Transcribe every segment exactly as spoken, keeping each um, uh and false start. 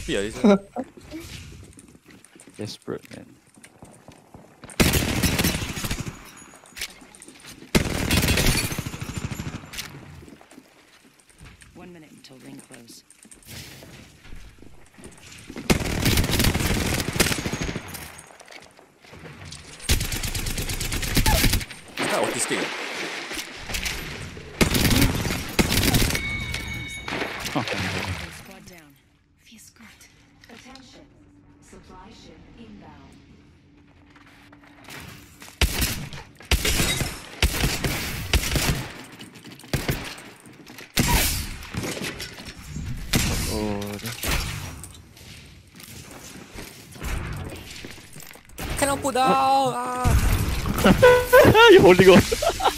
stupid, this one. Desperate, man. One minute until ring close. It's kind of autistic. Squad down. Feels good. Attention. Supply ship inbound. Oh, Cannot put down! Ah. you holding on.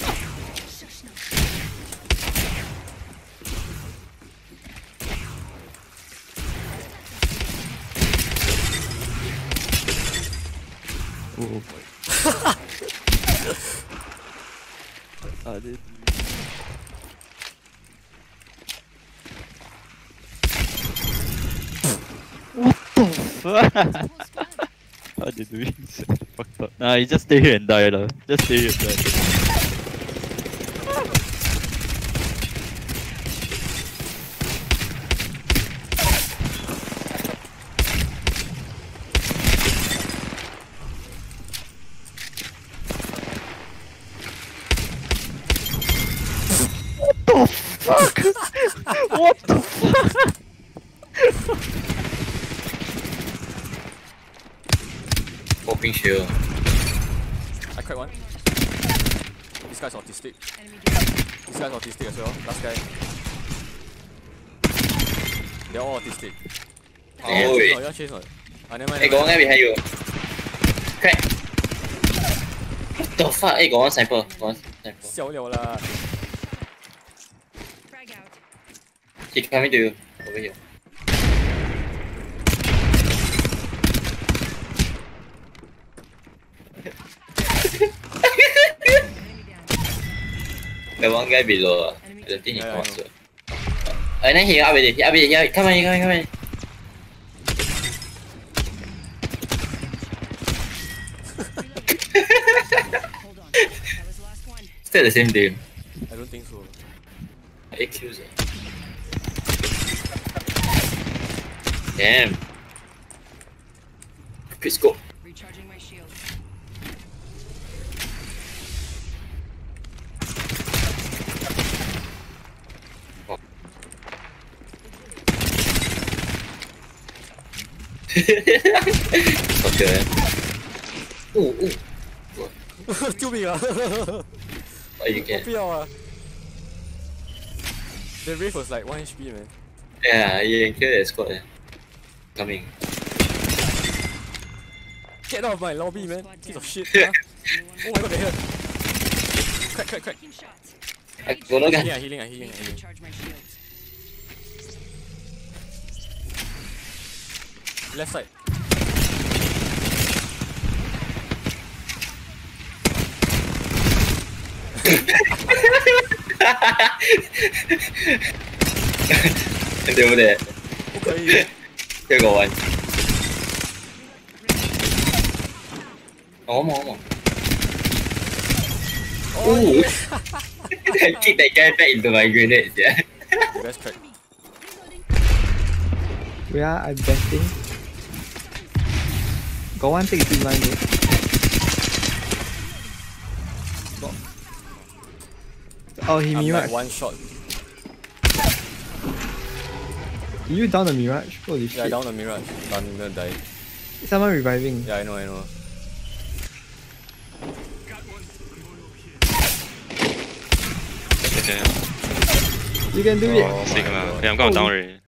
Oh. I did. What the fuck? How are they doing so fucked up? Nah, you just stay here and die lah. Just stay here and die. What the fuck? What the fuck? Popping shield. I cracked one. This guy's autistic. Enemy This guy's autistic as well. Last guy. They're all autistic. Oh, you wait. want to chase or not? Ah, never mind. Hey, got one guy behind you. Crack. What the fuck? Hey, got one sniper. Got one sniper. 笑了啦 frag out. He coming to you. Over here. Enemy down. The one guy below. Uh. Enemy I don't think he Yeah, I comes know. to. And then he up with it. He up with it. Yeah, come on, come on, come on. Hold on. That was the last one. Still the same team. I don't think so. eight kills. Eh. Damn. Let's go. Recharging my shield. Okay. Ooh, ooh. 救命啊 Oh, you 我 can. 不要啊 The Wraith was like one H P, man. Yeah, you can kill that squad. Eh. Coming. Get out of my lobby, man. Piece of shit. Huh? Oh my god, they're here. Crack, crack, crack. Taking shots. I got no gun. Healing, ah, healing, ah, healing, ah, healing. Recharge my shields. Left side. And they over there. 不可以 Here got one. Oh, one more, one more. Ooh. I kicked that guy back into my grenades, yeah. You guys crack. Where I'm betting. Got one take two line though. Oh, he I'm mirage. like one shot. Did you down the mirage? Holy Yeah, shit. down the mirage. Done, I'm gonna die. Someone reviving. Yeah, I know, I know. Okay. You can do it. Oh Sick my man. god. Yeah, I'm going down already.